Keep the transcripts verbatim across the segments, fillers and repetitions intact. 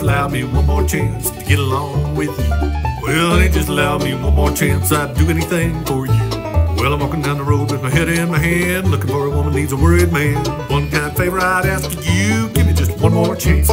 allow me one more chance to get along with you. Well, honey, just allow me one more chance, I'd do anything for you. Well, I'm walking down the road with my head in my hand, looking for a woman needs a worried man. One kind of favor I'd ask of you, give me just one more chance.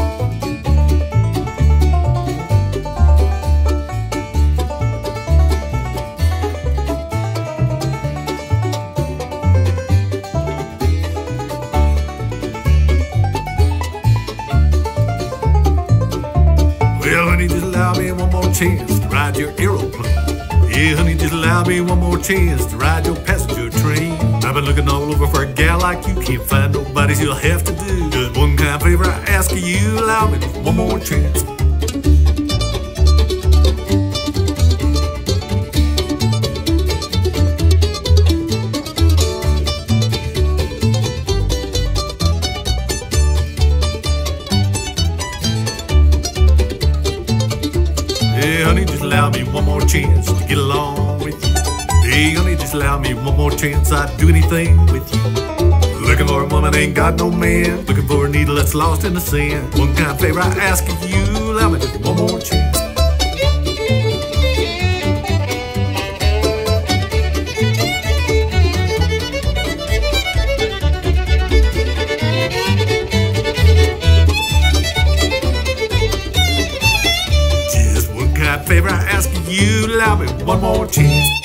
Well, honey, just allow me one more chance to ride your aeroplane. Yeah, honey, just allow me one more chance to ride your passenger train. I've been looking all over for a gal like you, can't find nobody, so you'll have to do just one kind of favor I ask of you, allow me just one more chance. Hey, honey, just allow me one more chance to get along with you. Hey, honey, just allow me one more chance, I'd do anything with you. Looking for a woman, ain't got no man. Looking for a needle that's lost in the sand. One kind of favor I ask of you, allow me just one more chance. Favor I ask of you, allow me one more chance.